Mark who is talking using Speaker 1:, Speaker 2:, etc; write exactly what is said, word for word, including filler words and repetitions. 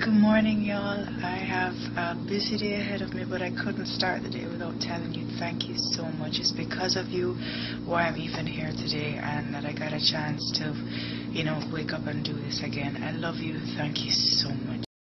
Speaker 1: Good morning, y'all. I have a busy day ahead of me, but I couldn't start the day without telling you thank you so much. It's because of you why I'm even here today and that I got a chance to, you know, wake up and do this again. I love you. Thank you so much.